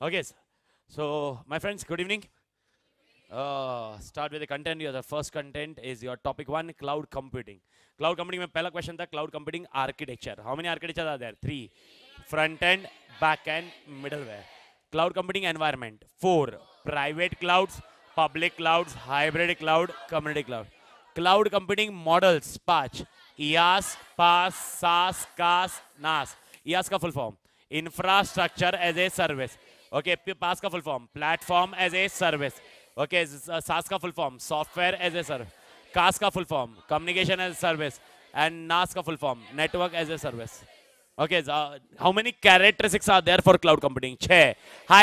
Okay, so my friends, good evening. Start with the content. The first content is your topic one, cloud computing. Cloud computing में पहला question था cloud computing architecture. How many architectures are there? 3. Front end, back end, middleware. Cloud computing environment. 4. Private clouds, public clouds, hybrid cloud, community cloud. Cloud computing models, PaaS, IaaS, PaaS, SaaS, CaaS, NAS. IaaS का full form. Infrastructure as a service. Okay, PaaS का full form. Platform as a service. Okay, SaaS का full form. Software as a service. CaaS का full form. Communication as a service. And NAS का full form. Network as a service. Okay, so how many characteristics are there for cloud computing? 6.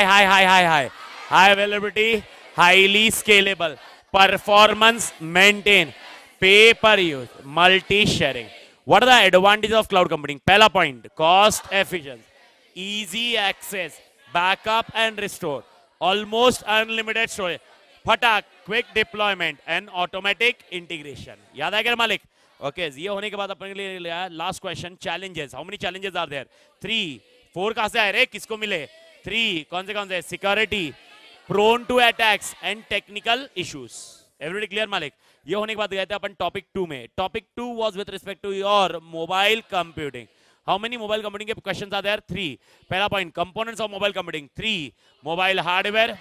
High availability, highly scalable, performance maintain, pay per use, multi-sharing. What are the advantages of cloud computing? Pehla point, cost efficiency, easy access, backup and restore, almost unlimited storage, फटाक, quick deployment and automatic integration. याद है क्या मालिक? Okay, ये होने के बाद अपने लिए लिया last question, challenges. How many challenges are there? 3. 4 कहाँ से आए रे? किसको मिले? 3. कौन से? Security, prone to attacks and technical issues. Everybody clear मालिक? ये होने के बाद गए थे अपन topic 2 में. Topic 2 was with respect to your mobile computing. How many mobile computing के questions are there? 3. पहला point, components of mobile computing. 3. Mobile hardware,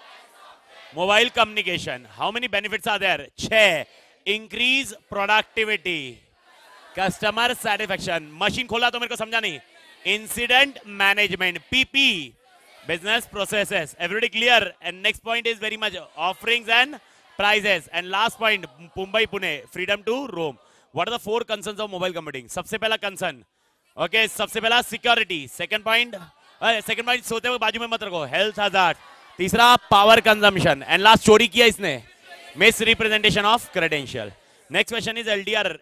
mobile communication. How many benefits are there? 6. Increase productivity, customer satisfaction. Machine खोला तो मेरे को समझा नहीं. Incident management, PP, business processes. Everybody clear? And next point is very much offerings and prices. And last point, Mumbai Pune, freedom to roam. What are the 4 concerns of mobile computing? सबसे पहला concern. Okay, सबसे पहला security. Second point सोते हुए बाजू में मत रखो. Health hazard. तीसरा power consumption. And last चोरी किया इसने. Misrepresentation of credential. Next question is LDR,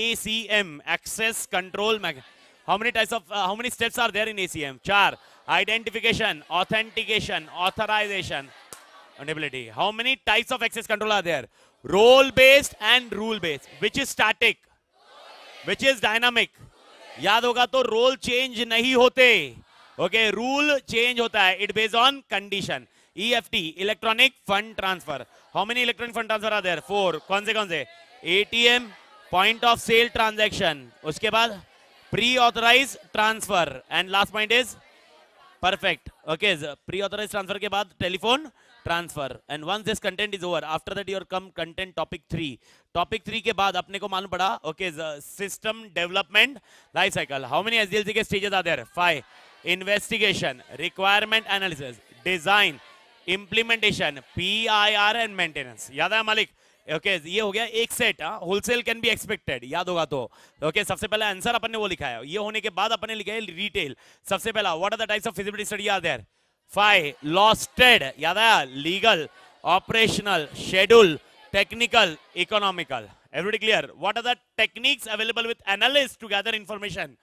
ACM, access control. How many steps are there in ACM? 4. Identification, authentication, authorization, ability. How many types of access control are there? Role based and rule based. Which is static? Which is dynamic? याद होगा तो role change नहीं होते. Okay, rule change होता है. It based on condition. EFT, electronic fund transfer. How many electronic fund transfer are there? 4. कौन से? ATM, point of sale transaction. उसके बाद pre-authorized transfer. And last point is perfect. Okay, pre-authorized transfer के बाद telephone transfer. And once this content is over, after that your come content topic 3. Topic 3 के बाद अपने को मालूम पड़ा. Okay, system development life cycle. How many SDLC के stages are there? 5. Investigation, requirement analysis, design, implementation, PIR and maintenance. याद है मालिक? Okay, ये हो गया एक set. Wholesale can be expected. याद होगा तो. Okay, सबसे पहला आंसर अपन ने वो लिखा है. ये होने के बाद अपन ने लिखा है रिटेल. सबसे पहला what are the types of feasibility study are there? 5. लॉस्टेड. याद है? Legal, operational, schedule, technical, economical. Everybody clear? What are the techniques available with analysts to gather information?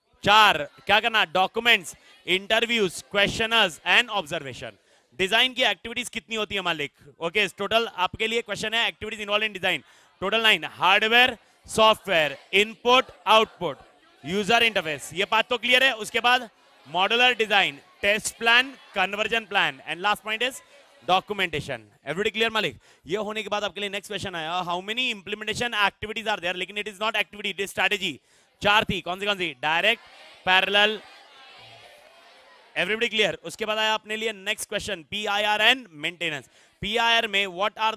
4. क्या करना? Documents, interviews, questionnaires and observation. Design की activities कितनी होती है मालिक? ओके, टोटल आपके लिए क्वेश्चन है activities involve in design. Total 9. Hardware, software, input, output, user interface. ये बात तो क्लियर है. उसके बाद modular design, test plan, conversion plan and last point is documentation. Everybody clear मालिक? ये होने के बाद आपके लिए नेक्स्ट क्वेश्चन आया, how many implementation activities are there? लेकिन it is not activity, it is strategy. 4 थी. कौन सी? Direct, parallel. Everybody clear? उसके बाद आया अपने लिए next question, PIR and maintenance. PIR में what are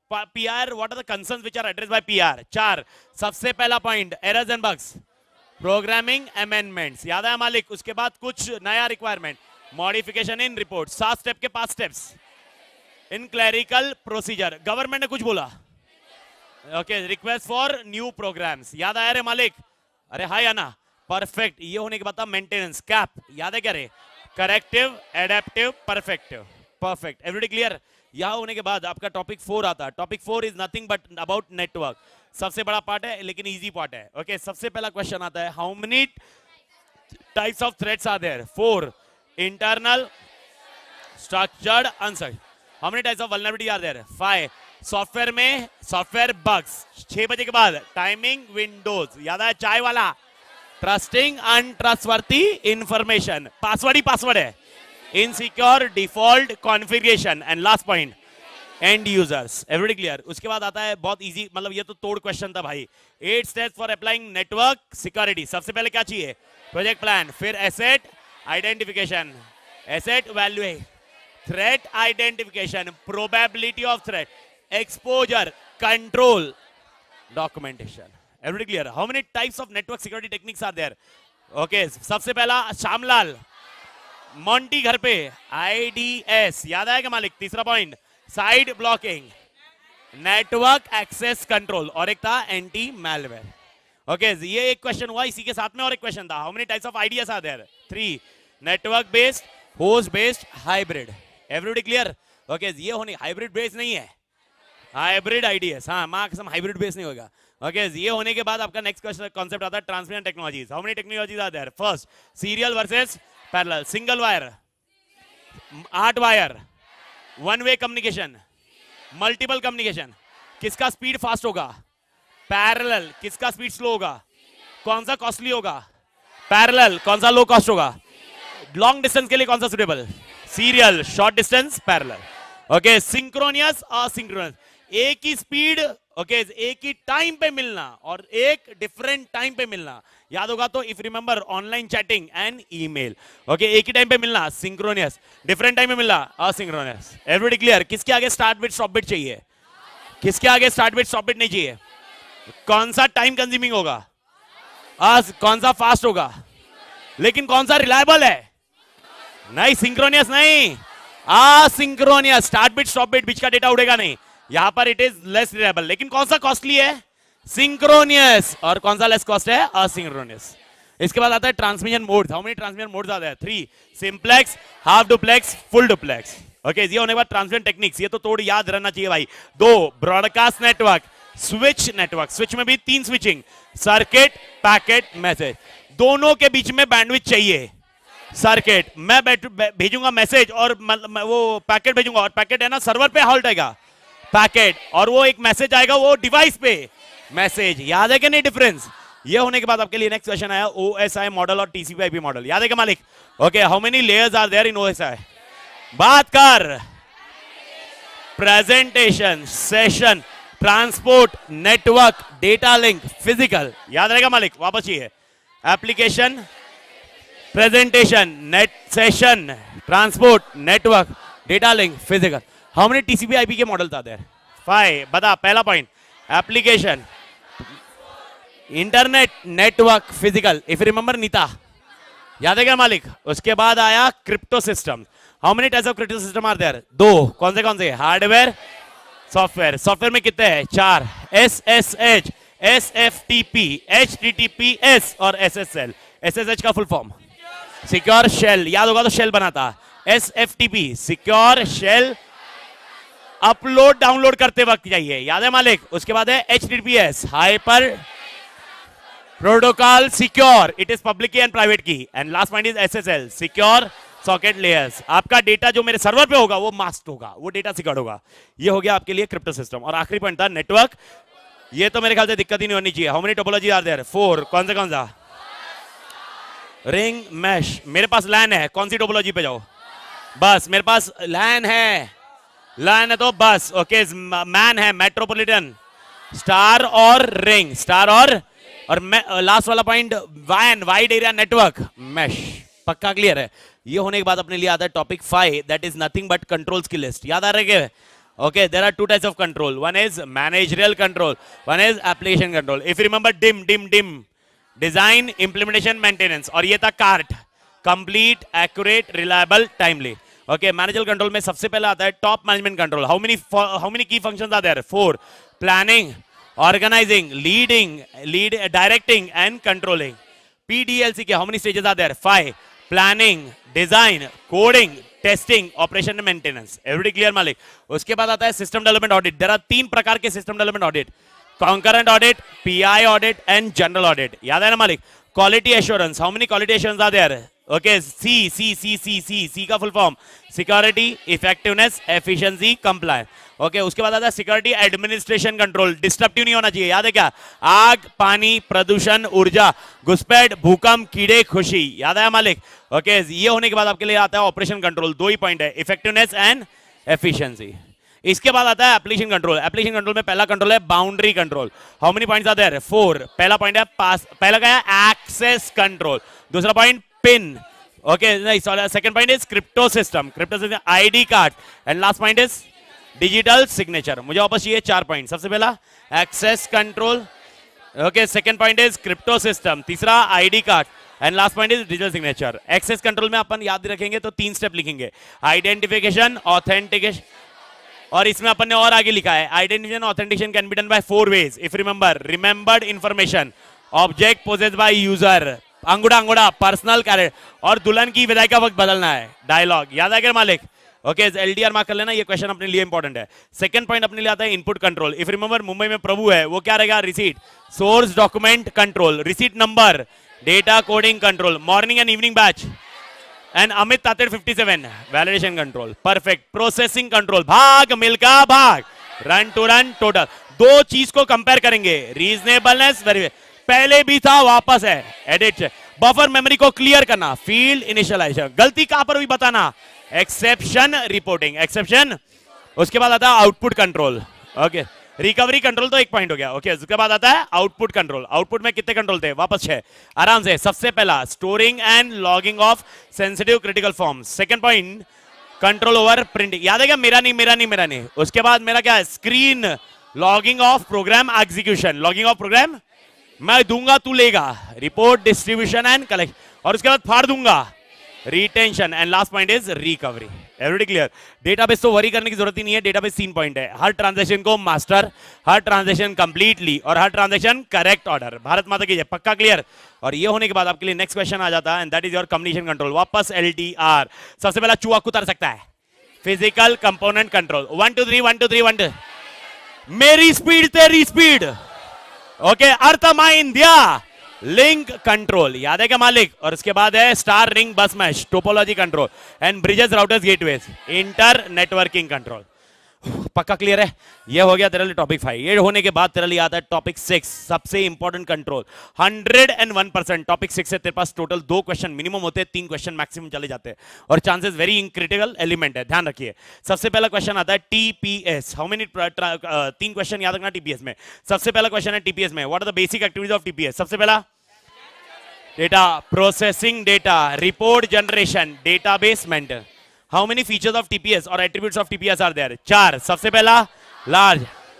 the concerns which are addressed by PR? 4. सबसे पहला point, errors and bugs, programming amendments. याद है मालिक? उसके बाद कुछ नया requirement, modification in report. 7 step के 5 steps in clerical procedure. Government ने कुछ बोला. Okay, request for new programs. याद आया रे मालिक? अरे हाय आना. परफेक्ट. ये होने के बाद था मेंटेनेंस. कैप. याद है क्या रे? Corrective, adaptive, perfective. Perfect. Everybody clear? यहां होने के बाद आपका टॉपिक 4 आता है. Topic 4 is nothing but about network. सबसे बड़ा पार्ट है लेकिन इजी पार्ट है. ओके, सबसे पहला क्वेश्चन आता है, how many types of threats are there? 4. Internal, structured, unstructured. How many types of vulnerability are there? 5. Software में सॉफ्टवेयर बग्स. 6 बजे के बाद टाइमिंग विंडोज. याद है? चाय वाला. Trusting untrustworthy information. पासवर्ड ही पासवर्ड है. Insecure default configuration, and last point and users. Everybody clear? उसके बाद आता है बहुत इजी, मतलब ये तो तोड़ क्वेश्चन था भाई। 8 steps for applying network security. सबसे पहले क्या चाहिए? प्रोजेक्ट प्लान, फिर asset identification, asset value, threat identification, probability of threat, exposure, control, documentation. Everybody clear? How many types of network security techniques are there? Okay, सबसे पहला Shyamlal Monty घर पे, IDS याद आएगा मालिक? तीसरा point side blocking, network access control, और एक था एंटी मैलवेयर। ओके, ये एक क्वेश्चन हुआ, इसी के साथ में और एक क्वेश्चन था, how many types of IDS are there? 3, network based, host based, hybrid. Everybody clear? Okay, ये होने हाइब्रिड बेस्ड नहीं है, हाइब्रिड आईडीएस, हाँ मां कसम हाइब्रिड बेस्ड नहीं होगा। ओके, ये होने के बाद आपका नेक्स्ट क्वेश्चन कॉन्सेप्ट आता है transmission technologies. How many technologies are there? First serial versus parallel, single wire, 8 wire, one way communication, multiple communication. किसका स्पीड फास्ट होगा? पैरेलल। किसका स्पीड स्लो होगा? कौन सा कॉस्टली होगा? पैरेलल। कौन सा लो कॉस्ट होगा? लॉन्ग डिस्टेंस के लिए कौन सा suitable? Serial. Short distance parallel. Okay, synchronous, asynchronous, एक ही स्पीड, ओके, एक ही टाइम पे मिलना और एक डिफरेंट टाइम पे मिलना। याद होगा तो if remember online chatting and email, okay, एक ही टाइम पे मिलना सिंक्रोनियस, डिफरेंट टाइम पे मिलना असिंक्रोनस। Everybody clear? किसके आगे स्टार्ट बिट स्टॉप बिट चाहिए? किसके आगे स्टार्ट बिट स्टॉप बिट नहीं चाहिए? कौन सा टाइम कंज्यूमिंग होगा? कौन सा फास्ट होगा? लेकिन कौन सा रिलायबल है? नहीं, सिंक्रोनियस नहीं, asynchronous. Start bit stop bit बीच का डेटा उड़ेगा नहीं, यहां पर इट इज लेस रिलायबल। लेकिन कौन सा कॉस्टली है? सिंक्रोनियस। और कौन सा लेस कॉस्ट है? असिंक्रोनियस। इसके बाद आता है transmission mode. How many transmission modes are there? 3, simplex, half duplex, full duplex. Okay, ये होने के बाद ट्रांसमिशन टेक्निक्स, ये तो थोड़ी याद रहना चाहिए भाई। 2, broadcast network, switch network, switch में भी 3 स्विचिंग, सर्किट, पैकेट, मैसेज। दोनों के बीच में बैंडविड्थ चाहिए। सर्किट, मैं भेजूंगा मैसेज और वो पैकेट भेजूंगा, और पैकेट है ना सर्वर पे हॉल्ट आएगा पैकेट, और वो एक मैसेज आएगा वो डिवाइस पे मैसेज। याद है कि नहीं डिफरेंस? ये होने के बाद आपके लिए नेक्स्ट क्वेश्चन आया OSI मॉडल और TCP/IP मॉडल। याद है क्या मालिक? Okay, how many layers are there in OSI? बात कर। Presentation, session, transport, network, data link, physical. याद रहेगा मालिक? वापस ये application, presentation, net, session, transport, network, data link, physical. How many TCP/IP के मॉडल था देयर? 5। बता, पहला point application, internet, network, physical. If remember Neeta, याद है क्या मालिक? उसके बाद आया crypto system. How many types of crypto system are there? 2। कौन से? Hardware, software. सॉफ्टवेयर में कितने हैं? 4, SSH, SFTP, HTTPS और SSL। SSH का फुल फॉर्म सिक्योर शेल। याद होगा तो शेल बनाता। SFTP secure shell, upload download करते वक्त चाहिए। याद है मालिक? उसके बाद है HTTPS, hyper protocol secure, it is public key and private key. And last point is SSL, secure socket layers. आपका डेटा जो मेरे सर्वर पे होगा वो मास्क होगा, वो डेटा सिक्योर होगा। ये हो गया आपके लिए क्रिप्टो सिस्टम। और आखिरी पॉइंट था नेटवर्क। ये तो मेरे ख्याल से दिक्कत ही नहीं होनी चाहिए। How many topology are there? 4। कौन सा? Ring, mesh. मेरे पास लैन है, कौन सी टोपोलॉजी पे जाओ? बस। मेरे पास लैन है, लैन है तो बस। ओके, मैन है, मेट्रोपॉलिटन, स्टार और रिंग, स्टार और लास्ट वाला पॉइंट वैन, वाइड एरिया नेटवर्क, मैश। पक्का क्लियर है? ये होने के बाद अपने लिए आता है topic 5, that is nothing but controls की लिस्ट। याद आ रहा है? Okay, there are 2 types of control, one is managerial control, one is application control. If you remember dim, design, implementation, maintenance. और ये था cart, complete, accurate, reliable, timely. Okay, managerial control में सबसे पहले आता है top management control. How many key functions are there? 4, planning, organizing, leading, directing and controlling. PDLC के how many stages are there? 5. Planning, design, coding, testing, operation and maintenance. Everybody clear मालिक? उसके बाद आता है system development audit. There are 3 प्रकार के system development audit. Concurrent audit, PI audit and general audit. याद है ना मालिक? Quality assurance. How many quality assurance are there? Okay C C C C C C का full form security, effectiveness, efficiency, compliance. Okay उसके बाद आता है security administration control, disruptive नहीं होना चाहिए, याद है क्या? आग, पानी, प्रदूषण, ऊर्जा, घुसपैठ, भूकंप, कीड़े, खुशी, याद है मालिक? ओके ये होने के बाद आपके लिए आता है ऑपरेशन कंट्रोल, 2 ही पॉइंट है, इफेक्टिवनेस एंड एफिशिएंसी। इसके बाद आता है एप्लीकेशन कंट्रोल। एप्लीकेशन कंट्रोल में पहला कंट्रोल है boundary control. How many points are there? 4। पहला पॉइंट है पास, पहला क्या है? Access control. दूसरा पॉइंट पिन, ओके नहीं sorry, second point is crypto system, ID card, and last point is digital signature. मुझे वापस ये 4 पॉइंट। सबसे पहला access control, okay second point is crypto system, तीसरा ID card, and last point is digital signature. Access control में अपन याद रखेंगे तो 3 स्टेप लिखेंगे, आइडेंटिफिकेशन, ऑथेंटिकेशन, और इसमें अपन ने और आगे लिखा है identification authentication can be done by 4 ways if remembered information, object possessed by user, अंगूठा अंगूठा, पर्सनल कैरेक्टर, और दुल्हन की विदाई का वक्त बदलना है, डायलॉग। याद है क्या मालिक? ओके एलडीआर मार्क कर लेना, ये क्वेश्चन अपने लिए इंपॉर्टेंट है। सेकंड पॉइंट अपने लिए आता है input control. If remember Mumbai में प्रभु है, वो क्या रहेगा? Receipt, source document control, receipt number, data coding control, morning and evening batch, and Amit Tated 57 validation control, perfect processing control, Bhaag Milkha भाग, रन टू रन टोटल। 2 चीज को कंपेयर करेंगे, रीजनेबलनेस, वेरी पहले भी था वापस है, एडिट, बफर मेमोरी को क्लियर करना, फील्ड इनिशियलाइजेशन, गलती कहां पर हुई बताना, एक्सेप्शन रिपोर्टिंग, एक्सेप्शन। उसके बाद आता है output control, okay recovery control तो 1 पॉइंट हो गया। ओके उसके बाद आता है आउटपुट कंट्रोल। आउटपुट में कितने कंट्रोल थे? वापस 6, आराम से। सबसे पहला storing and logging of sensitive critical forms, second point control over printing, याद है क्या? मेरा नहीं मेरा नहीं मेरा नहीं। उसके बाद मेरा क्या है? Screen logging of program execution, logging of program, मैं दूंगा तू लेगा, रिपोर्ट डिस्ट्रीब्यूशन एंड कलेक्शन, और उसके बाद फाड़ दूंगा, retention, and last point is recovery. Everybody clear? Database तो वरी करने की जरूरत ही नहीं है, डेटाबेस 3 पॉइंट है, हर ट्रांजैक्शन को मास्टर, हर ट्रांजैक्शन कंप्लीटली, और हर ट्रांजैक्शन करेक्ट ऑर्डर। भारत माता की जय, पक्का क्लियर? और ये होने के बाद आपके लिए नेक्स्ट क्वेश्चन आ जाता है, and that is your communication control. वापस एलटीआर। सबसे पहला चूहा उतर सकता है, फिजिकल कंपोनेंट कंट्रोल, 1 2 3 1 2 3 1 2, मेरी स्पीड तेरी स्पीड, ओके अर्थ माइन दिया, लिंक कंट्रोल, याद है क्या मालिक? और उसके बाद है star ring bus mesh, topology control, and bridges routers gateways, inter networking control. पक्का क्लियर है? ये हो गया तेरे लिए टॉपिक 5। ये होने के बाद तेरे लिए आता है टॉपिक 6, सबसे इंपॉर्टेंट कंट्रोल, 101%। टॉपिक 6 से तेरे पास टोटल 2 क्वेश्चन मिनिमम होते हैं, 3 क्वेश्चन मैक्सिमम चले जाते हैं, और चांसेस वेरी क्रिटिकल एलिमेंट है, ध्यान रखिए। सबसे पहला क्वेश्चन आता है टीपीएस। हाउ मेनी 3 क्वेश्चन याद रखना टीपीएस में। सबसे पहला क्वेश्चन है टीपीएस में, what are the basic activities of TPS? सबसे पहला data processing, data report generation, database maintain. How many features of TPS और attributes of TPS are there? 4। सबसे पहला लार्ज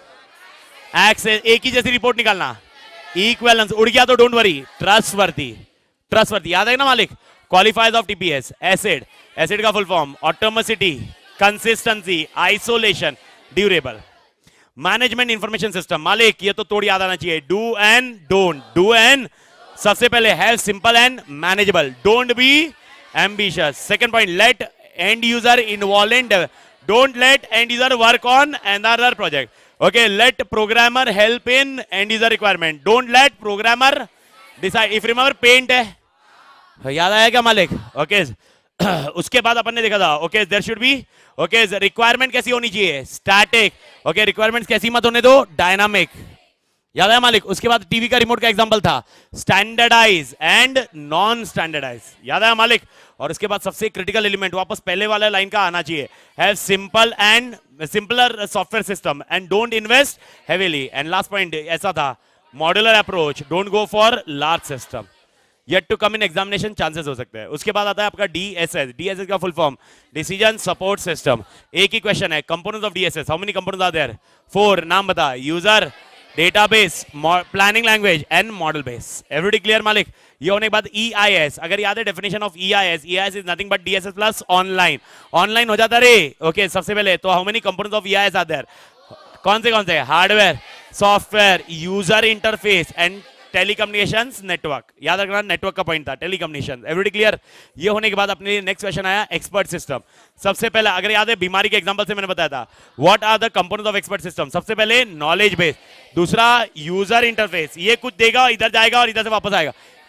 एक्सेस, एक ही जैसी रिपोर्ट निकालना, इक्विवेलेंस, उड़ गया तो डोंट वरी, ट्रस्टवर्दी, ट्रस्टवर्दी, याद है ना मालिक? Qualifiers of TPS, acid, acid का full form atomicity, consistency, isolation, durable. Management information system, मालिक ये तो तोड़ याद आना चाहिए, do and don't, do and, सबसे पहले have simple and manageable, don't be ambitious. Second point let end user involve in, don't let end user work on another project, okay let programmer help in end user requirement, don't let programmer decide. If remember paint है, याद आया क्या मालिक? Okay उसके बाद अपन ने देखा था, okay there should be, okay requirement कैसी होनी चाहिए? स्टैटिक, ओके रिक्वायरमेंट कैसी मत होने दो, डायनामिक, याद है मालिक? उसके बाद टीवी का रिमोट का एग्जांपल था स्टैंडर्डाइज एंड नॉन स्टैंडर्डाइज, याद है मालिक? और उसके बाद सबसे क्रिटिकल एलिमेंट वापस पहले वाला लाइन का आना चाहिए, have simple and simpler software system and don't invest heavily, and last point ऐसा था modular approach, don't go for large system, yet to come in examination, chances हो सकते हैं। उसके बाद आता है आपका डीएसएस। डीएसएस का full form decision support system. एक ही क्वेश्चन है, components of DSS, how many components are there? 4। नाम बता, user, database, planning language and model base. Everybody clear मालिक? ये होने के बाद ईआईएस, अगर याद है definition of EIS, EIS is nothing but DSS plus online, online हो जाता रे, ओके सबसे पहले तो how many components of EIS are there? कौन से? Hardware, software, user interface and telecommunications network, याद रखना नेटवर्क का पॉइंट था, टेलीकम्युनिकेशन। Everybody clear? ये होने के बाद अपने नेक्स्ट क्वेश्चन आया एक्सपर्ट सिस्टम। सबसे पहले अगर याद है बीमारी के एग्जांपल से मैंने बताया था, what are the components of expert system? सबसे पहले नॉलेज बेस, दूसरा यूजर इंटरफेस, ये कुछ देगा इधर जाएगा और इधर से वापस आएगा,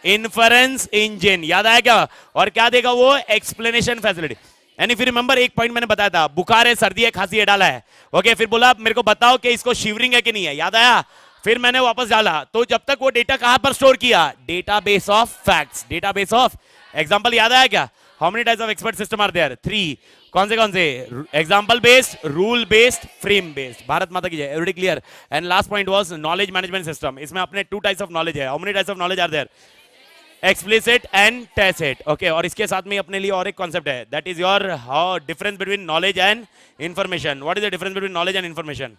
इन्फरेंस इंजन, याद आया क्या? और क्या देगा वो? Explanation facility. And if you remember, एक पॉइंट मैंने बताया था, बुखार है, सर्दी है, खांसी है, डाला है। ओके, फिर बोला मेरे को बताओ कि इसको शिवरिंग है कि नहीं है, याद आया? फिर मैंने वापस डाला, तो जब तक वो डेटा कहां पर स्टोर किया? Database of facts, database of example. याद आया क्या? How many types of expert system are there? 3। कौन से? Example based, rule based, frame based. Bharat माता की जय। Everybody clear? And last point was knowledge management system. इसमें अपने 2 टाइप्स ऑफ नॉलेज है। How many types of knowledge are there? Explicit and tacit. Okay, और इसके साथ में अपने लिए और एक कॉन्सेप्ट है, that is your how difference between knowledge and information. What is the difference between knowledge and information?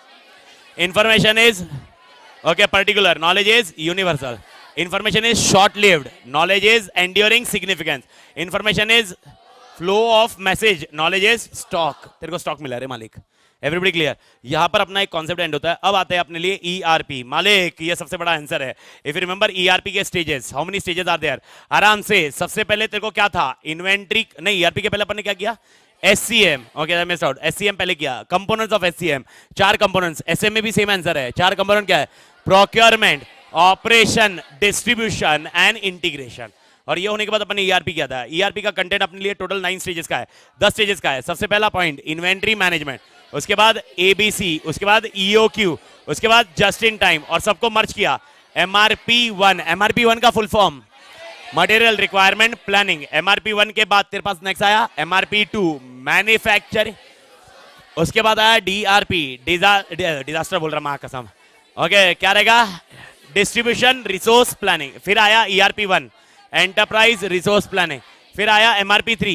Information is okay, particular. Knowledge is universal. Information is short-lived. Knowledge is enduring significance. Information is flow of message. Knowledge is stock. तेरे को stock मिला रे मालिक। Everybody clear? यहाँ पर अपना एक concept and होता है। अब आते हैं अपने लिए ERP। मालिक, ये सबसे बड़ा आंसर है। If you remember ERP के stages, how many stages are there? आराम से, सबसे पहले तेरे को क्या था? इन्वेंट्री, नहीं, ERP के पहले अपन ने क्या किया? SCM, okay, I missed out. SCM पहले किया। Components of SCM, 4 components. SM में भी सेम आंसर है। 4 कंपोनेंट क्या है? Procurement, operation, distribution and integration. और ये होने के बाद अपन ने ERP किया था। ERP का कंटेंट अपने लिए टोटल 9 स्टेजेस का है, 10 स्टेजेस का है। सबसे पहला पॉइंट इन्वेंट्री मैनेजमेंट, उसके बाद ABC, उसके बाद EOQ, उसके बाद जस्ट इन टाइम, और सबको मर्ज किया MRP1। MRP1 का full form material requirement planning. MRP1 के बाद तेरे पास नेक्स्ट आया MRP2 मैन्युफैक्चरिंग, उसके बाद आया DRP डिजास्टर बोल रहा मां कसम। ओके, क्या रहेगा? Distribution resource planning. फिर आया ERP1 एंटरप्राइज रिसोर्स प्लानिंग। फिर आया MRP3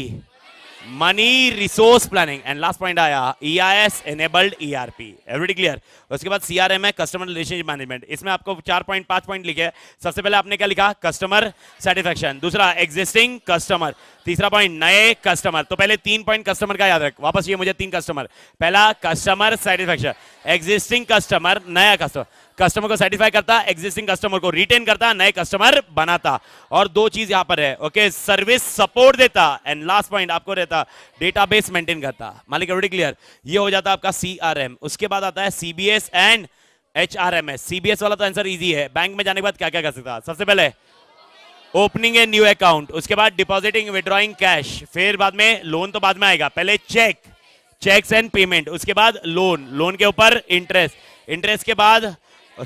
money resource planning. And last point आया EIS enabled ERP। Everybody clear? उसके बाद CRM है, कस्टमर रिलेशनशिप मैनेजमेंट। इसमें आपको 5 पॉइंट लिखे। सबसे पहले आपने क्या लिखा? Customer satisfaction. दूसरा एग्जिस्टिंग कस्टमर। तीसरा पॉइंट नए कस्टमर। तो पहले 3 पॉइंट कस्टमर का याद रख, वापस ये मुझे 3 कस्टमर। पहला कस्टमर सेटिस्फैक्शन, एग्जिस्टिंग कस्टमर, नया कस्टमर। कस्टमर को सेटिस्फाई करता, एग्जिस्टिंग कस्टमर को रिटेन करता, नए कस्टमर बनाता। और 2 चीज यहां पर है, ओके, सर्विस सपोर्ट देता। एंड लास्ट पॉइंट आपको रहता डेटाबेस मेंटेन करता। मालिक, एवरीबॉडी क्लियर? ये हो जाता आपका CRM। उसके बाद आता है CBS एंड HRMS। CBS वाला तो आंसर इजी है। बैंक में जाने के बाद क्या क्या कर सकता? सबसे पहले ओपनिंग ए न्यू अकाउंट, उसके बाद डिपॉजिटिंग विड्रॉइंग कैश, फिर बाद में लोन तो बाद में आएगा, पहले चेक्स एंड पेमेंट, उसके बाद लोन के ऊपर इंटरेस्ट के बाद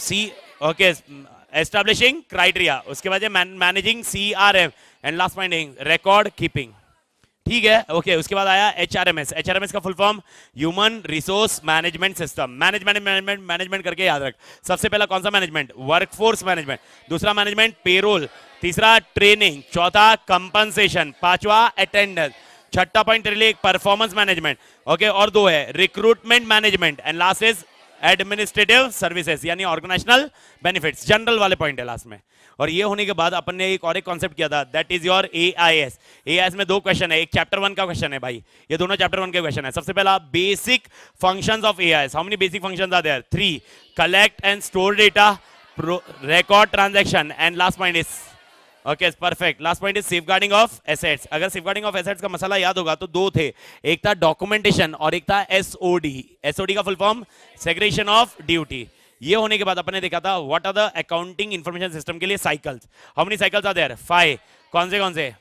एस्टैब्लिशिंग क्राइटेरिया, उसके बाद managing CRM and last point record keeping. ठीक है, ओके। उसके बाद आया HRMS का full form human resource management system. Management करके याद रख। सबसे पहला कौन सा मैनेजमेंट? Workforce management. दूसरा मैनेजमेंट पेरोल। तीसरा ट्रेनिंग। चौथा कंपनसेशन। पांचवा अटेंडेंस। छठा पॉइंट तेरे लिए परफॉर्मेंस मैनेजमेंट, ओके, और 2 है recruitment management and last is administrative services यानी ऑर्गेनाइजेशनल बेनिफिट्स। जनरल वाले पॉइंट है लास्ट में। और ये होने के बाद अपन ने एक और कॉन्सेप्ट किया था, that is your AIS। AIS में 2 क्वेश्चन है, एक चैप्टर 1 का क्वेश्चन है भाई, ये दोनों चैप्टर 1 के क्वेश्चन है। सबसे पहला basic functions of AIS। How many basic functions are there? 3। Collect and store data, record transaction and last point is okay perfect, last point is safeguarding of assets. अगर safeguarding of assets का मसला याद होगा तो 2 थे, एक था documentation और एक था SOD। SOD का full form segregation of duty. ये होने के बाद अपन ने देखा था what are the accounting information system के लिए cycles. How many cycles are there? 5। कौन से?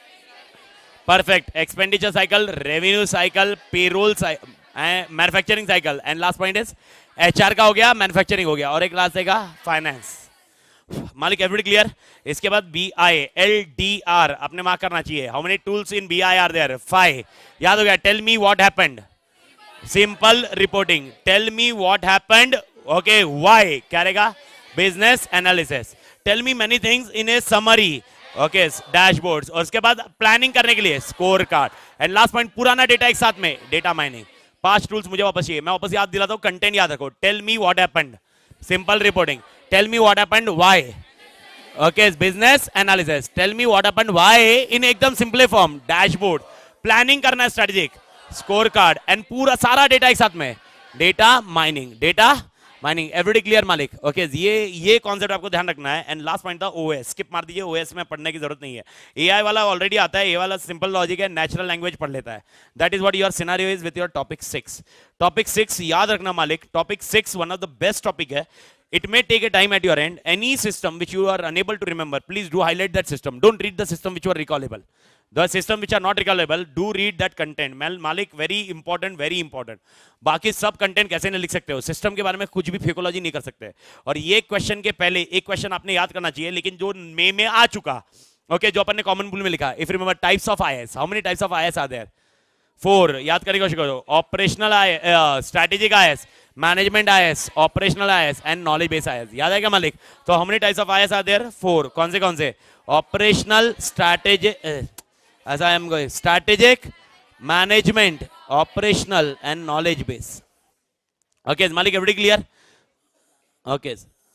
Perfect. Expenditure cycle, revenue cycle, payroll cycle, manufacturing cycle and last point is HR का हो गया, मैन्युफैक्चरिंग हो गया और एक लास्ट है फाइनेंस। मालिक, एवरीबॉडी क्लियर? इसके बाद BILDR अपने मार्क करना चाहिए। How many tools in BI are there? 5। याद हो गया? Tell me what happened, simple reporting. Tell me what happened, okay, why क्या रहेगा? Business analysis. Tell me many things in a summary, okay, dashboards. और उसके बाद प्लानिंग करने के लिए scorecard and last point पुराना डेटा एक साथ में डेटा माइनिंग। 5 टूल्स मुझे वापस चाहिए, मैं वापस याद दिलाता हूं, कंटेंट याद रखो। Tell me what happened, simple reporting. Tell me what happened, why, okay, business analysis. Tell me what happened, why in एकदम सिंपल फॉर्म, डैशबोर्ड। प्लानिंग करना है स्ट्रेटेजिक, स्कोर कार्ड एंड पूरा सारा डेटा एक साथ में data mining. Data mining, everybody clear मालिक? Okay, ये कॉन्सेप्ट आपको ध्यान रखना है। एंड लास्ट पॉइंट था ओएस, स्किप मार दीजिए, ओएस में पढ़ने की जरूरत नहीं है। एआई वाला ऑलरेडी आता है, ये वाला सिंपल लॉजिक है, नेचुरल लैंग्वेज पढ़ लेता है। That is what your scenario is with your topic 6। Topic 6 याद रखना मालिक, topic 6 one of the best topic है। It may take a time at your end. Any system which you are unable to remember, please do highlight that system. Don't read the system which you are recallable. The system which are not recallable, do read that content. Malik, very important, very important. बाकी सब content कैसे नहीं लिख सकते हो, system के बारे में कुछ भी फेकोलॉजी नहीं कर सकते। और ये क्वेश्चन के पहले एक क्वेश्चन आपने याद करना चाहिए, लेकिन जो में आ चुका, ओके, जो अपन ने कॉमन पूल में लिखा, if remember types of IAS, how many types of IAS are there? 4। याद करने की कोशिश करो। Operational IAS, strategic IAS, management IAS, operational IAS and knowledge based IAS. याद है क्या मालिक? तो how many types of IAS are there? 4। कौन से? ऑपरेशनल, स्ट्रैटेजिक, ऐसा हम going, strategic, management, operational and knowledge base. Okay मालिक, एवरीबॉडी क्लियर? ओके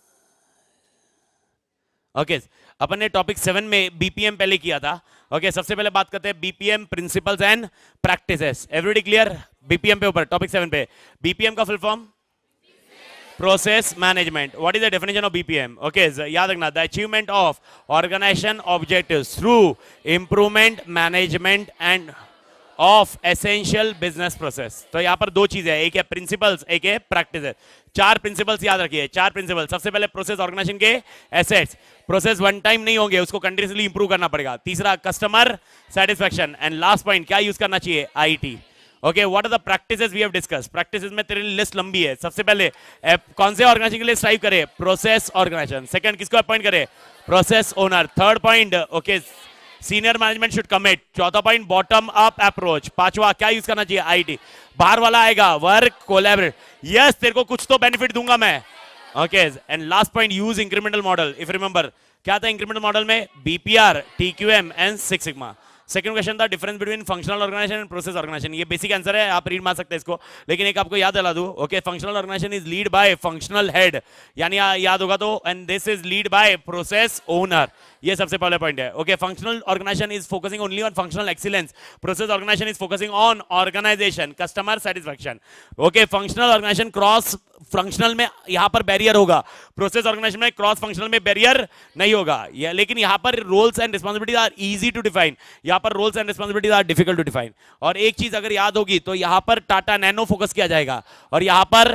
ओके, अपन ने टॉपिक 7 में बीपीएम पहले किया था। ओके, सबसे पहले बात करते हैं BPM principles and practices. Everybody clear? BPM पे ऊपर टॉपिक 7 पे, बीपीएम का full form process management. What is the definition of BPM? Okay, याद रखना, the achievement of organisation objectives through improvement management and of essential business process. तो यहां पर दो चीजें है, एक है प्रिंसिपल्स, एक है प्रैक्टिसेस। 4 प्रिंसिपल्स याद रखिए, 4 प्रिंसिपल। सबसे पहले प्रोसेस ऑर्गेनाइजेशन के एसेट्स, प्रोसेस वन टाइम नहीं होंगे, उसको कंटिन्यूअसली इंप्रूव करना पड़ेगा। तीसरा customer satisfaction, and last point क्या यूज करना चाहिए? IT. Okay, what are the practices we have discuss? Practices में तेरी लिस्ट लंबी है। सबसे पहले कौन से ऑर्गेनाइजेशन के लिए स्ट्राइव करे? Process organisation. सेकंड, किसको अपॉइंट करे? Process owner. Third point, okay, senior management should commit. चौथा पॉइंट, बॉटम अप अप्रोच। पांचवा, क्या यूज करना चाहिए? आईटी। बाहर वाला आएगा वर्क कोलैबोरेट। यस, तेरे को कुछ तो बेनिफिट दूंगा मैं। Okay, and last point, use incremental model. If remember, क्या था इंक्रीमेंटल मॉडल में? BPR, TQM and six sigma. Second question था difference between functional organisation and process organisation. ये बेसिक आंसर है, आप रीड मार सकते हैं इसको, लेकिन एक आपको याद दिला दूं। Okay, functional organisation is lead by functional head, यानी याद होगा तो, and this is lead by process owner. ये सबसे पहले पॉइंट है। Okay, functional organisation is focusing only on functional excellence, process organisation is focusing on organisation customer satisfaction. Okay, functional organisation cross functional में यहां पर बैरियर होगा, process organisation में cross functional में बैरियर नहीं होगा। लेकिन यहां पर roles and responsibilities are easy to define, यहां पर roles and responsibilities are difficult to define. और एक चीज अगर याद होगी तो यहां पर टाटा नैनो फोकस किया जाएगा और यहां पर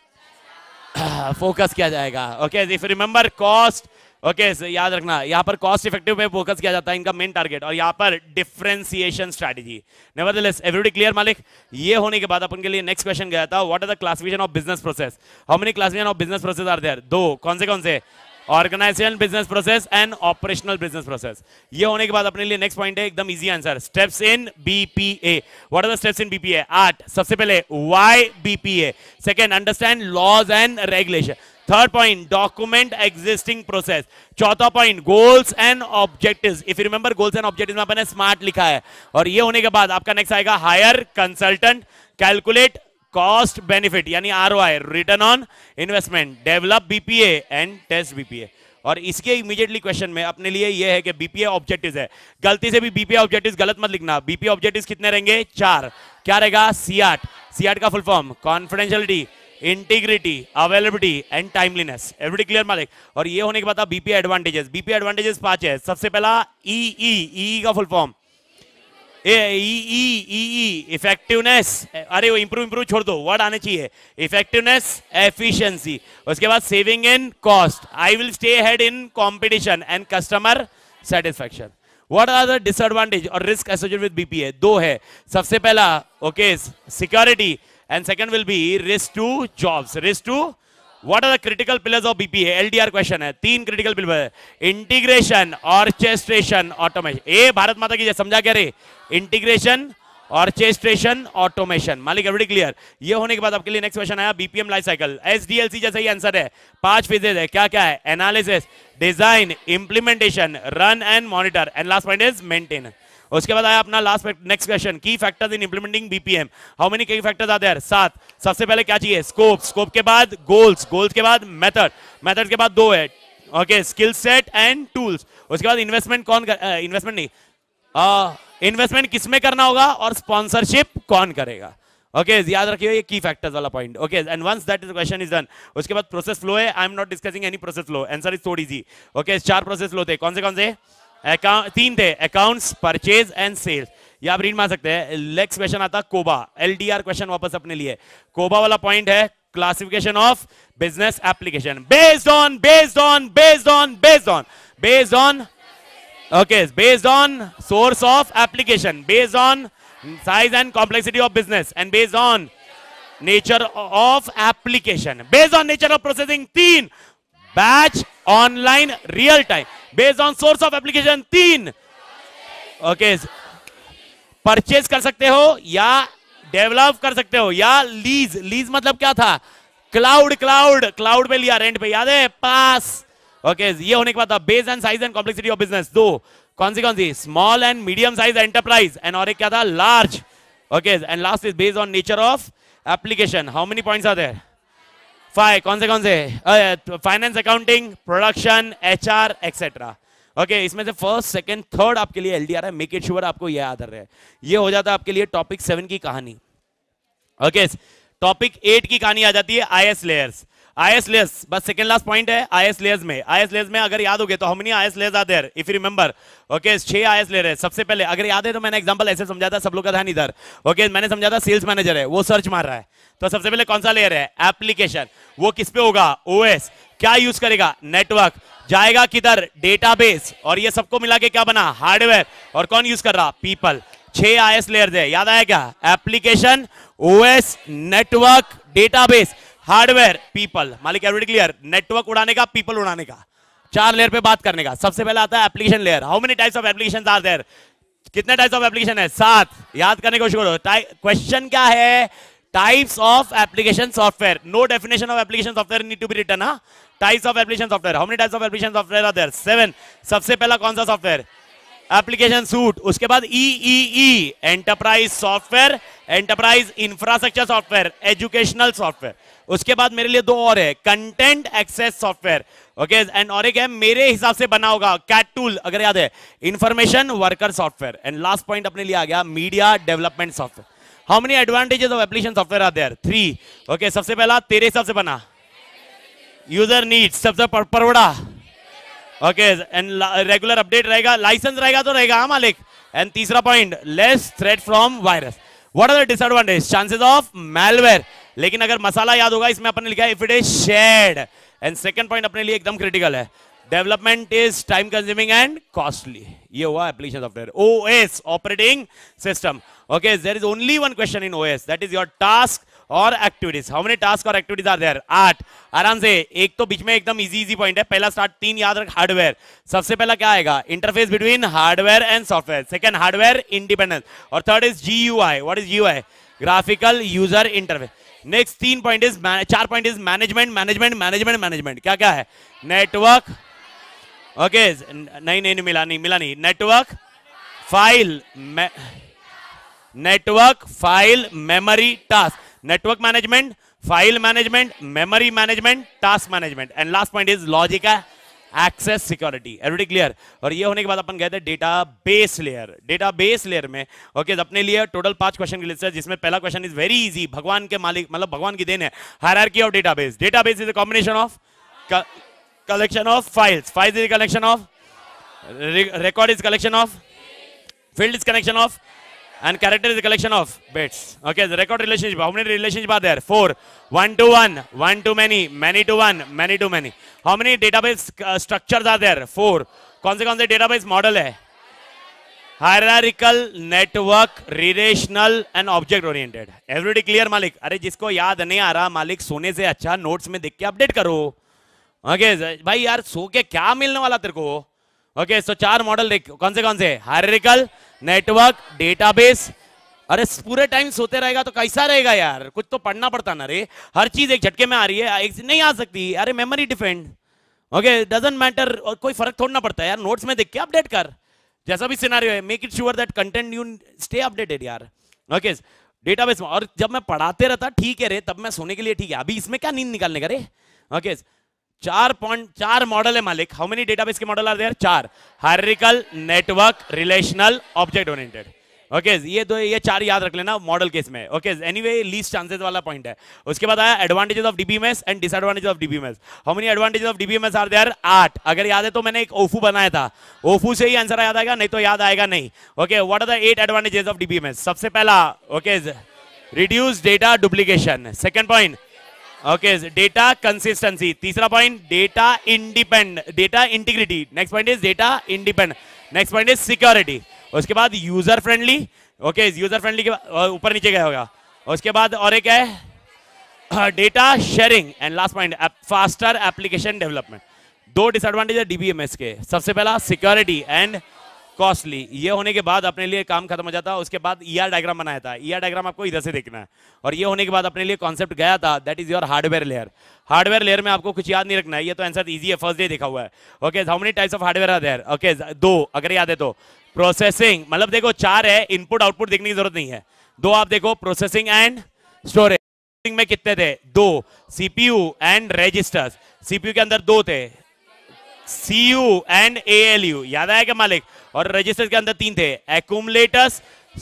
फोकस किया जाएगा। Okay, if remember cost, okay, याद रखना, यहां पर कॉस्ट इफेक्टिव पे फोकस किया जाता है, इनका मेन टारगेट, और यहां पर differentiation strategy. Nevertheless, everybody clear मालिक? ये होने के बाद अपन के लिए नेक्स्ट क्वेश्चन गया था, what are the classification of business process? How many classification of business process are there? 2। कौन से? Organisational business process and operational business process. ये होने के बाद अपने लिए नेक्स्ट पॉइंट है एकदम easy answer, steps in BPA. What are the steps in BPA? 8। सबसे पहले why BPA. Second, understand laws and regulation. Third point, document existing process. चौथा point, goals and objectives. If you remember, goals and objectives में अपने smart लिखा है। और ये होने के बाद आपका नेक्स्ट आएगा hire consultant, calculate cost benefit यानी ROI, return on investment, develop BPA and test BPA. और इसके इमीडिएटली क्वेश्चन में अपने लिए ये है कि बीपीए ऑब्जेक्टिव्स है, गलती से भी बीपीए ऑब्जेक्टिव्स गलत मत लिखना। बीपीए ऑब्जेक्टिव्स कितने रहेंगे? 4। क्या रहेगा? सीआरटी। सीआरटी का full form confidentiality, integrity, availability and timeliness. Everybody clear मालिक? और ये होने के बाद आप बीपीए एडवांटेजेस। बीपीए एडवांटेजेस 5 है। सबसे पहला ई का फुल फॉर्म इफेक्टिवनेस, अरे वो इंप्रूव छोड़ दो, वर्ड आने चाहिए। इफेक्टिवनेस, एफिशिएंसी, उसके बाद saving in cost, I will stay head in competition and customer satisfaction. What are the disadvantage और रिस्क एसोसिएटेड विद बीपीए? 2 है। सबसे पहला, okay, security, and second will be risk to jobs. Risk to, what are the critical pillars of BPA? LDR question है, 3 critical pillars, integration, orchestration, automation। ए भारत माता की जय, समझा क्या रे? Integration, orchestration, automation. मालिक, एवरीबॉडी क्लियर? ये होने के बाद आपके लिए नेक्स्ट क्वेश्चन आया बीपीएम लाइफ साइकिल। एसडीएलसी जैसा ही आंसर है, 5 फेजेज है। क्या क्या है? Analysis, design, implementation, run and monitor, and last point is maintain. उसके बाद आया अपना last next question, key factors in implementing BPM. How many key factors are there? 7। सबसे पहले क्या चाहिए? स्कोप, स्कोप के बाद गोल्स, गोल्स के बाद मेथड, मेथड के बाद 2 है, okay, skill set and tools. उसके बाद इन्वेस्टमेंट इन्वेस्टमेंट किसमें करना होगा और स्पॉन्सरशिप कौन करेगा। ओके याद रखिए ये की फैक्टर्स वाला point. Okay and once that is question is done, उसके बाद प्रोसेस फ्लो है. I am not discussing any process flow. Answer is so easy. Okay 4 process flow थे. कौन से अकाउंट 3 थे. Accounts, purchase and sales. ये आप रीड मार सकते हैं. नेक्स्ट क्वेश्चन आता कोबा. एलडीआर क्वेश्चन वापस अपने लिए. कोबा वाला पॉइंट है classification of business application based on okay based on source of application, based on size and complexity of business, and based on nature of application, based on nature of processing. 3 batch, online, real time. based on source of application 3. okay purchase कर सकते हो या develop कर सकते हो या lease मतलब क्या था? क्लाउड पे लिया, रेंट पे, याद है? पास. ओके ये होने के बाद base and size and complexity of business. 2 कौन सी? Small and medium size enterprise. And और एक क्या था? Large. Okay and last is based on nature of application. How many points are there? 5. कौन से? Finance, accounting, production, HR etcetera. Okay इसमें से फर्स्ट, सेकंड, थर्ड आपके लिए एलडीआर है. मेक इट श्योर आपको ये याद रहे. ये हो जाता है आपके लिए टॉपिक 7 की कहानी. ओके टॉपिक 8 की कहानी आ जाती है आईएस लेयर्स. आईएस लेयर्स बस सेकंड लास्ट पॉइंट है. आईएस लेयर्स में अगर याद हो गए तो how many IS layers are there if you remember? Okay 6 IS layer है. सबसे पहले अगर याद है तो मैंने एग्जांपल ऐसे समझा था, सब लोग का ध्यान इधर. ओके मैंने समझा था सेल्स मैनेजर है, वो सर्च मार रहा है, तो सबसे पहले कौन सा लेयर है? एप्लीकेशन. वो किस पे होगा? ओएस. क्या यूज करेगा? नेटवर्क. जाएगा किधर? डेटाबेस. और ये सबको मिला के क्या बना? हार्डवेयर. और कौन यूज कर रहा? पीपल. 6 आईएस लेयर्स है. याद आया क्या? Application, OS, network, database, hardware, people. मालिक एवरीबॉडी क्लियर? नेटवर्क उड़ाने का, पीपल उड़ाने का, 4 लेयर पे बात करने का. सबसे पहले आता है application layer. How many types of applications are there? कितने टाइप्स ऑफ एप्लीकेशन है? 7. याद करने की कोशिश करो. क्वेश्चन क्या है? Types of application software. No definition of application software need to be written. Types of application software. How many types of application software are there? 7. सबसे पहला कौन सा सॉफ्टवेयर? Application suite. उसके बाद uh enterprise software, enterprise infrastructure software, educational software. उसके बाद मेरे लिए 2 और है, content access software. Okay and और एक है मेरे हिसाब से बना होगा कैट टूल, अगर याद है, information worker software. And last point अपने लिए आ गया media development software. How many advantages of application software are there? 3. Okay सबसे पहला तेरे हिसाब से बना, यूजर नीड्स, सबसे परवड़ा. ओके एंड रेगुलर अपडेट रहेगा, लाइसेंस रहेगा तो रहेगा. हाँ मालिक. एंड तीसरा point less threat from virus. What are the disadvantage? Chances of malware. लेकिन अगर मसाला याद होगा इसमें अपने लिखा है if it is shared. And second point अपने लिए एकदम क्रिटिकल है, development is time consuming and costly. ये हुआ application software. OS operating system. Okay there is only one question in OS, that is your task और activities. How many task और activities are there? 8. आराम से. एक तो बीच में एकदम इजी पॉइंट है. पहला स्टार्ट 3 याद रख. हार्डवेयर. सबसे पहला क्या आएगा? Interface between hardware and software. Second hardware independence. और third is GUI. What is GUI? Graphical user interface. Next 3 point is 4 point is management. क्या क्या है? नेटवर्क. ओके नहीं मिला नहीं. Network, file, memory, task. Network management, file management, memory management, task management. And last point is logical access security. Everybody clear? और ये होने के बाद अपन गए थे डेटाबेस लेयर. डेटाबेस लेयर में ओके अपने लिए टोटल 5 क्वेश्चन की लिस्ट है, जिसमें पहला क्वेश्चन इज वेरी इजी. भगवान के मालिक मतलब भगवान की देन है. Hierarchy of database. Database is a combination of collection of files. Files is a collection of record is collection of field is connection of and character is a collection of bits. Okay, the record relationship. How many relationships are there? 4. 1 to 1, 1 to many, many to 1, many to many. How many database structures are there? 4. कौन से database model है? Hierarchical, network, relational and object oriented. Everybody clear मालिक? अरे जिसको याद नहीं आ रहा मालिक, सोने से अच्छा नोट्स में देख के अपडेट करो. ओके भाई यार सो के क्या मिलने वाला तेरे को? ओके सो 4 मॉडल देख. कौन से? Hierarchical, network, database. अरे पूरे टाइम सोते रहेगा तो कैसा रहेगा यार? कुछ तो पढ़ना पड़ता ना रे. हर चीज एक झटके में आ रही है, एक नहीं आ सकती. अरे memory depend. Okay doesn't matter. और कोई फर्क थोड़ा पड़ता है यार. नोट्स में देख के अपडेट कर, जैसा भी सिनेरियो है. Make it sure that content you stay updated यार. ओके डेटाबेस में. और जब मैं पढ़ाते रहता ठीक है रे, तब मैं सोने के लिए ठीक है. अभी इसमें क्या नींद निकालने का रे? ओके 4 मॉडल है मालिक. हाउ मेनी डेटाबेस के model are there? 4. Hierarchical, network, relational, object oriented. Okay ये चार याद रख लेना मॉडल केस में। ओके एनीवे लीस्ट चांसेस वाला पॉइंट है। उसके बाद आया advantages of DBMS and disadvantages of DBMS. How many advantages of DBMS are there? 8। अगर याद है तो मैंने एक ओफू बनाया था, ओफू से ही आंसर याद आएगा, नहीं तो याद आएगा नहीं। Okay what are the 8 advantages of DBMS? सबसे पहला okay reduce data duplication. Second point okay data consistency. तीसरा point data integrity. Next point is data independent. Next point is security. उसके बाद user friendly. Okay user friendly के ऊपर नीचे गया होगा। उसके बाद और एक है data sharing and last point faster application development. 2 disadvantage है डीबीएमएस के। सबसे पहला सिक्योरिटी एंड कॉस्टली। ये होने के बाद अपने लिए काम खत्म हो जाता है। उसके बाद ईआर डायग्राम बनाया था, ईआर डायग्राम आपको इधर से देखना है। और ये होने के बाद अपने लिए कॉन्सेप्ट गया था, that is your hardware layer. Hardware layer में आपको कुछ याद नहीं रखना है, ये तो आंसर इजी है, फर्स्ट डे देखा हुआ है। Okay how many types of hardware are there? Okay 2 अगर याद है तो। प्रोसेसिंग मतलब देखो 4 है, इनपुट आउटपुट देखने की जरूरत नहीं है। 2 आप देखो प्रोसेसिंग एंड स्टोरेज में कितने थे? 2। CPU and registers. सीपीयू के अंदर 2 थे, सीयू एंड एएलयू याद आया क्या मालिक? और रजिस्टर के अंदर 3 थे, एक्यूमुलेटर्स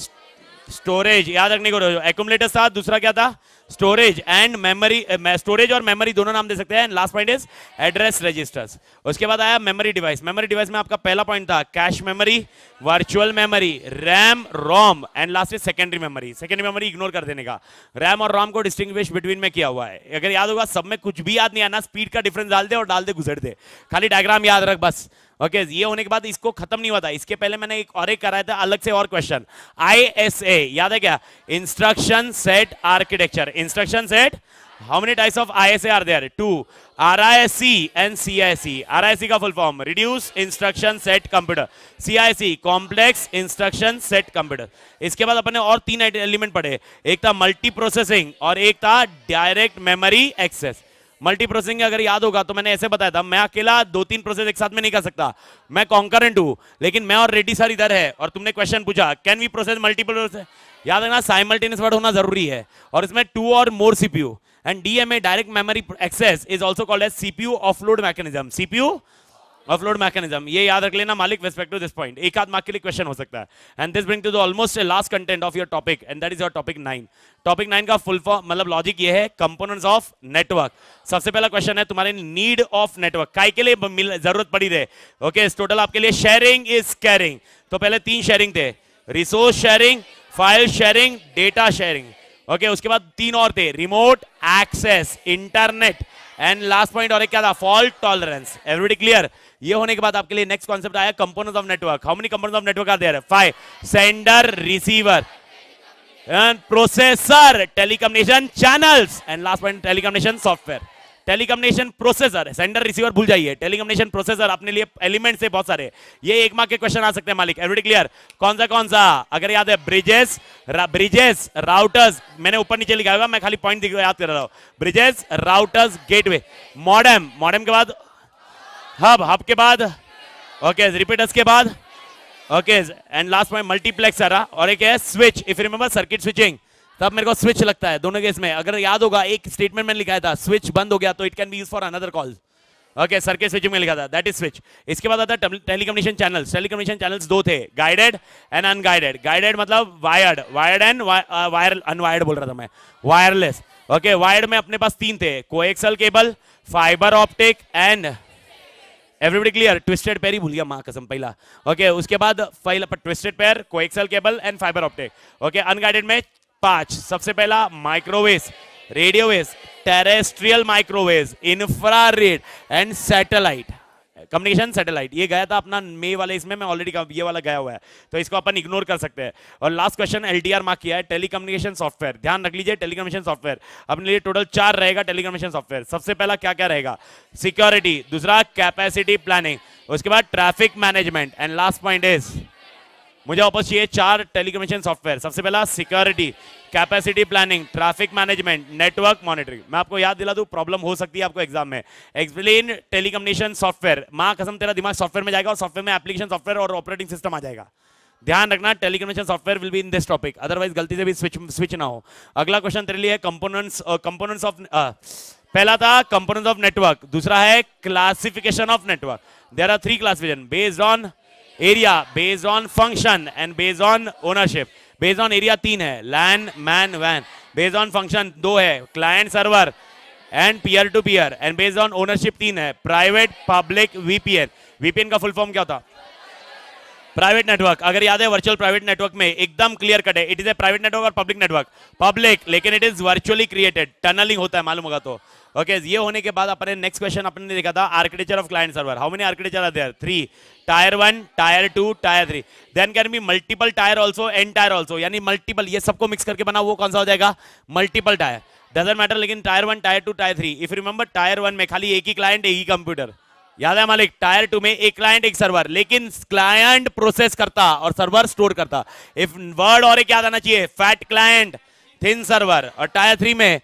स्टोरेज याद रखने को। एक्यूमुलेटर्स था, दूसरा क्या था? Storage and memory. स्टोरेज और मेमोरी दोनों नाम दे सकते हैं। Last point is address registers. उसके बाद आया मेमोरी डिवाइस। मेमोरी डिवाइस में आपका पहला पॉइंट था cache memory, virtual memory, RAM, ROM and last is secondary memory. Secondary memory ignore कर देने का। रैम और रोम को डिस्टिंग्विश बिटवीन में किया हुआ है। अगर याद होगा सब में कुछ भी याद नहीं आना, स्पीड का डिफरेंस डाल दे और डाल दे गुजर दे, खाली डायग्राम याद रख बस। ओके ये होने के बाद इसको खत्म नहीं हुआ था, इसके पहले मैंने एक कराया था अलग से और क्वेश्चन। ISA याद है क्या? Instruction set architecture. Instruction set how many types of ISA are there? 2। RISC and CISC। RISC का full form reduce instruction set computer, CISC complex instruction set computer. इसके बाद अपने और 3 एलिमेंट पढ़े, एक था मल्टी प्रोसेसिंग और एक था direct memory access. Multi processing अगर याद होगा तो मैंने ऐसे बताया था, मैं अकेला 2-3 प्रोसेस एक साथ में नहीं कर सकता, मैं कॉन्करेंट हूं, लेकिन मैं और रेड्डी सर इधर है और तुमने क्वेश्चन पूछा can we process multiple process? याद रखना साइमल्टेनियस वर्ड होना जरूरी है और इसमें 2 और more CPU. And DMA direct memory access is also called as CPU offload mechanism. CPU offload mechanism ये याद रख लेना मालिक रिस्पेक्ट टू दिस पॉइंट। एक आध मार्क के लिए क्वेश्चन हो सकता है। And this bring to the almost last content of your topic and that is your topic 9। Topic 9 का फुल फॉर्म मतलब लॉजिक ये है कंपोनेंट्स ऑफ नेटवर्क। सबसे पहला क्वेश्चन है तुम्हारे नीड ऑफ नेटवर्क, काय के लिए जरूरत पड़ी रहे। ओके टोटल आपके लिए शेयरिंग इज केयरिंग। तो पहले 3 शेयरिंग थे, resource sharing, file sharing, data sharing. Okay उसके बाद 3 और थे, remote access, internet and last point और एक क्या था? Fault tolerance. Everybody clear? ये होने के बाद आपके लिए नेक्स्ट कॉन्सेप्ट आया components of network. How many components of network are there? 5। Sender, receiver and processor, telecommunication channels and last point telecommunication software. Telecommunication processor, sender receiver भूल जाइए, telecommunication processor अपने लिए एलिमेंट्स है बहुत सारे। ये 1 मार्क के क्वेश्चन आ सकते हैं मालिक। Everybody clear? कौन सा अगर याद है? ब्रिजेस, राउटर्स, मैंने ऊपर नीचे लिखा होगा, मैं खाली पॉइंट याद कर रहा हूं। Bridges, routers, gateway, modem, modem के बाद हब के बाद ओके रिपीटर्स के बाद okay and last point multiplexer और एक है switch. If you remember circuit switching, तब मेरे को स्विच लगता है दोनों केस में। अगर याद होगा एक स्टेटमेंट मैंने लिखा था, स्विच बंद हो गया तो it can be used for another call. Okay circuit switching में लिखा था, दैट इज स्विच। इसके बाद आता है टेलीकम्युनिकेशन चैनल्स। टेलीकम्युनिकेशन चैनल्स 2 थे, गाइडेड एंड अनगाइडेड। गाइडेड मतलब वायर्ड एंड अनवायर्ड बोल रहा था मैं, वायरलेस। ओके वायर्ड में अपने पास 3 थे, coaxial cable, fibre optic and everybody clear? Twisted pair ही भूल गया मां कसम पहला। ओके उसके बाद twisted pair, coaxial cable and fibre optic. Okay unguided में 5। सबसे पहला microwave, radio wave, terrestrial microwave, infrared and satellite communication satellite. ये गया था अपना मे वाले, इसमें मैं ऑलरेडी ये वाला गया हुआ है तो इसको अपन इग्नोर कर सकते हैं। और लास्ट क्वेश्चन LTR मार्क किया है, टेलीकम्युनिकेशन सॉफ्टवेयर। ध्यान रख लीजिए टेलीकम्युनिकेशन सॉफ्टवेयर अपने लिए टोटल 4 रहेगा। टेलीकम्युनिकेशन सॉफ्टवेयर सबसे पहला क्या क्या रहेगा? सिक्योरिटी, दूसरा कैपेसिटी प्लानिंग, उसके बाद traffic management and last point is मुझे वापस चाहिए 4 टेलीकम्युनिकेशन सॉफ्टवेयर। सबसे पहला security, capacity planning, traffic management, network monitoring. मैं आपको याद दिला दूं, प्रॉब्लम हो सकती है आपको एग्जाम में। एक्सप्लेन टेलीकम्युनिकेशन सॉफ्टवेयर, मां कसम तेरा दिमाग सॉफ्टवेयर में जाएगा और सॉफ्टवेयर में एप्लीकेशन सॉफ्टवेयर और ऑपरेटिंग सिस्टम आ जाएगा। ध्यान रखना telecommunication software will be in this topic, otherwise गलती से भी स्विच ना हो। अगला क्वेश्चन तेरे लिए है कंपोनेंट्स ऑफ पहला था कंपोनेंट्स ऑफ नेटवर्क, दूसरा है classification of network. There are 3 classification based on area, based on function and based on ownership. Based on area 3 है, लैन मैन वैन। बेस्ड ऑन फंक्शन 2 है, client server and peer to peer. And based on ownership 3 है, private public VPN. VPN का full form क्या होता? Private network. अगर याद है वर्चुअल प्राइवेट नेटवर्क में एकदम क्लियर कट है, it is a private network और पब्लिक नेटवर्क। पब्लिक लेकिन it is virtually created, tunneling होता है, मालूम होगा तो। ओके ये होने के बाद अपने नेक्स्ट क्वेश्चन अपने देखा था architecture of client server. How many architecture are there? 3, tier 1, tier 2, tier 3। Then can be multiple tier also, n tier also, यानी मल्टीपल, ये सबको मिक्स करके बना वो कौन सा हो जाएगा? Multiple tier. डजंट मैटर, लेकिन tier 1, tier 2, tier 3। If remember tier 1 में खाली एक ही क्लाइंट, एक ही कंप्यूटर, याद है मालिक? टायर 2 में एक क्लाइंट एक सर्वर, लेकिन क्लाइंट प्रोसेस करता और सर्वर स्टोर करता। इफ वर्ड और एक याद आना चाहिए, फैट क्लाइंट थिन सर्वर। और टायर 3 में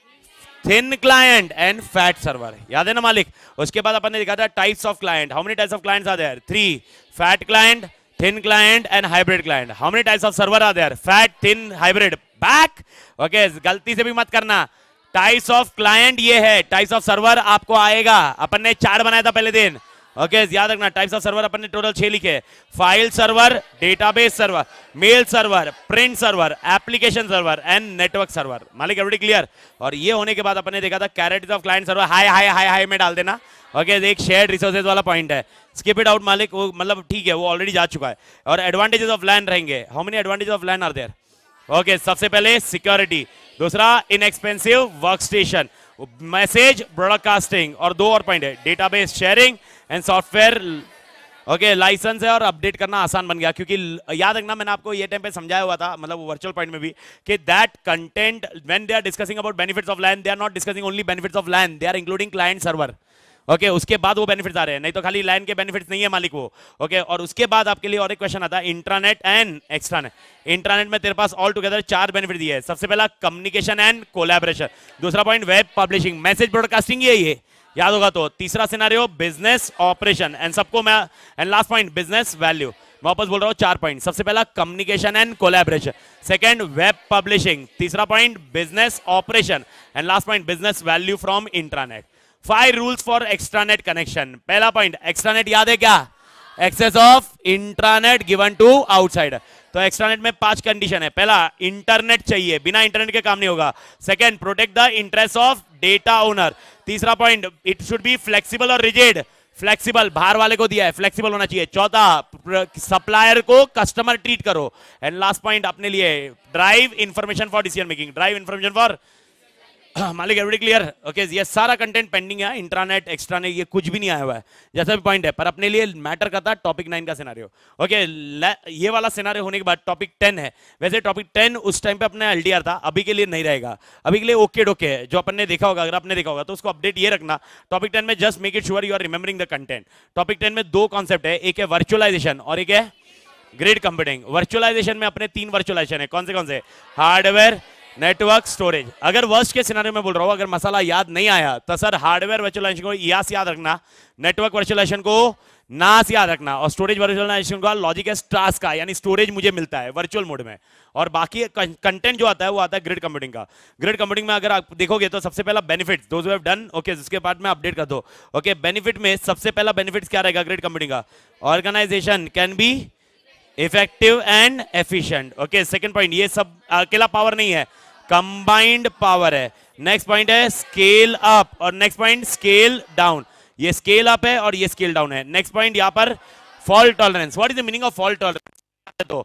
thin client and fat server, याद है ना मालिक? उसके बाद अपन ने देखा था types of client. How many types of clients are there? 3, fat client, thin client and hybrid client. How many types of server are there? Fat, thin, hybrid. Back, okay गलती से भी मत करना। टाइप्स ऑफ क्लाइंट ये है, types of server आपको आएगा। अपन ने 4 बनाया था पहले दिन, ओके याद रखना। टाइप्स ऑफ सर्वर अपन ने टोटल 6 लिखे, file server, database server, mail server, print server, application server and network server. मालिक एवरीबॉडी क्लियर? और ये होने के बाद अपन ने देखा था कैरेक्टर्स ऑफ क्लाइंट सर्वर। हाय हाय हाय हाय में डाल देना, ओके एक शेयर्ड रिसोर्सेज वाला पॉइंट है, स्किप इट आउट मालिक, वो मतलब ठीक है, वो ऑलरेडी जा चुका है। और एडवांटेजेस ऑफ लैन रहेंगे। How many advantages of LAN are there? Okay सबसे पहले सिक्योरिटी, दूसरा inexpensive work station, message broadcasting, और 2 और पॉइंट है, database sharing and software. Okay license है और अपडेट करना आसान बन गया, क्योंकि याद रखना मैंने आपको ये टाइम पे समझाया हुआ था, मतलब वर्चुअल पॉइंट में भी, कि that content when they are discussing about benefits of LAN, they are not discussing only benefits of LAN, they are including client server. Okay उसके बाद वो बेनिफिट्स आ रहे हैं, नहीं तो खाली लाइन के बेनिफिट्स नहीं है मालिक वो। ओके और उसके बाद आपके लिए और एक क्वेश्चन आता है, इंट्रानेट एंड एक्सट्रानेट। इंट्रानेट में तेरे पास ऑल टुगेदर 4 बेनिफिट दिए हैं। सबसे पहला कम्युनिकेशन एंड कोलैबोरेशन, दूसरा point web publishing, message broadcasting, ये याद होगा तो। तीसरा सिनेरियो बिजनेस ऑपरेशन एंड सबको मैं, and last point business value. मैं वापस बोल रहा हूं 4 पॉइंट। सबसे पहला communication and collaboration, second web publishing, तीसरा point business operation and last point business value from intranet. 5 rules for extranet connection. पहला पॉइंट एक्सट्रानेट, याद है क्या? Access of intranet given to outsider. तो एक्सट्रानेट में 5 कंडीशन है। पहला इंटरनेट चाहिए, बिना इंटरनेट के काम नहीं होगा। Second protect the interest of data owner. तीसरा point it should be flexible और रिजिड, फ्लेक्सिबल बाहर वाले को दिया है, फ्लेक्सिबल होना चाहिए। चौथा सप्लायर को कस्टमर ट्रीट करो। एंड लास्ट पॉइंट अपने लिए drive information for decision making, drive information for मालिक एवरीबॉडी क्लियर? ओके ये सारा कंटेंट पेंडिंग है, इंट्रानेट एक्सट्रानेट ये कुछ भी नहीं आया हुआ है, जैसा भी पॉइंट है, पर अपने लिए मैटर करता है टॉपिक 9 का सिनेरियो। ओके ये वाला सिनेरियो होने के बाद टॉपिक 10 है। वैसे टॉपिक 10 उस टाइम पे अपने एलडीआर था, अभी के लिए नहीं रहेगा, अभी के लिए ओके डोके है। जो अपन ने देखा होगा, अगर आपने देखा होगा तो उसको अपडेट ये रखना, टॉपिक 10 में just make it sure you are remembering the content. Topic 10 में 2 कॉन्सेप्ट है, एक है वर्चुअलाइजेशन और एक है ग्रिड कंप्यूटिंग। वर्चुअलाइजेशन में अपने 3 वर्चुअलाइजेशन है, कौन से? Hardware, network, storage. अगर वर्स्ट के सिनेरियो में बोल रहा हूं, अगर मसाला याद नहीं आया तो सर हार्डवेयर वर्चुअलाइजेशन को यास याद रखना, नेटवर्क वर्चुअलाइजेशन को नास याद रखना, और स्टोरेज वर्चुअलाइजेशन का लॉजिक है स्ट्रास का, यानी स्टोरेज मुझे मिलता है वर्चुअल मोड में, और बाकी कंटेंट जो आता है वो आता है ग्रिड कंप्यूटिंग का। ग्रिड कंप्यूटिंग में अगर आप देखोगे तो सबसे पहला benefit those who have done, okay उसके बाद में अपडेट कर दो। ओके बेनिफिट में सबसे पहला बेनिफिट क्या रहेगा ग्रिड कंप्यूटिंग का? Organization can be effective and efficient. Okay second point, ये सब अकेला पावर नहीं है, कंबाइंड पावर है। नेक्स्ट पॉइंट है स्केल अप, और नेक्स्ट पॉइंट स्केल डाउन। ये स्केल अप है और ये स्केल डाउन है। नेक्स्ट पॉइंट यहाँ पर fault tolerance. What is the meaning of fault tolerance? तो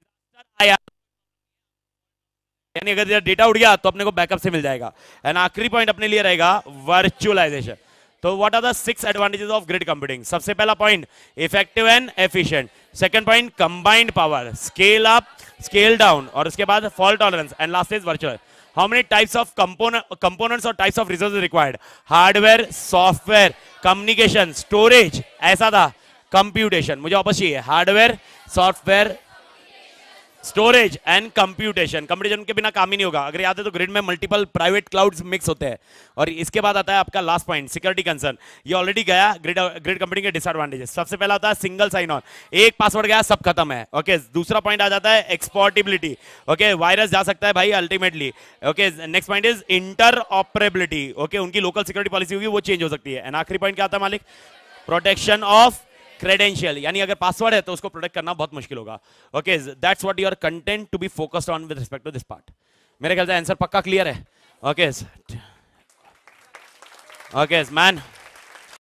यानी अगर डेटा उड़ गया तो अपने को बैकअप से मिल जाएगा। एंड आखिरी पॉइंट अपने लिए रहेगा वर्चुअलाइजेशन। तो what are the 6 advantages of grid computing? सबसे पहला point effective and efficient, second point combined power, scale up, scale down, और उसके बाद fault tolerance, and last is virtual. How many types of components और types of resources required? Hardware, software, communication, storage, ऐसा था computation. मुझे वापस चाहिए hardware, software, storage and computation. Computation के बिना काम ही नहीं होगा। अगर याद है तो ग्रिड में मल्टीपल प्राइवेट क्लाउड्स मिक्स होते हैं। और इसके बाद आता है आपका लास्ट पॉइंट सिक्योरिटी कंसर्न। ये ऑलरेडी गया ग्रिड कंप्यूटिंग के डिसएडवांटेजेस। सबसे पहला होता है सिंगल साइन ऑन, एक पासवर्ड गया सब खत्म है। ओके दूसरा पॉइंट आ जाता है एक्सपोर्टेबिलिटी। ओके वायरस जा सकता है भाई अल्टीमेटली। Okay next point is interoperability. Okay उनकी लोकल सिक्योरिटी पॉलिसी होगी वो चेंज हो सकती है। एंड आखिरी पॉइंट क्या आता है मालिक? प्रोटेक्शन ऑफ क्रेडेंशियल, यानी अगर पासवर्ड है तो उसको प्रोटेक्ट करना बहुत मुश्किल होगा. Okay, that's what your content to be focused on with respect to this part. मेरे ख्याल से आंसर पक्का क्लियर है. Okay okay man.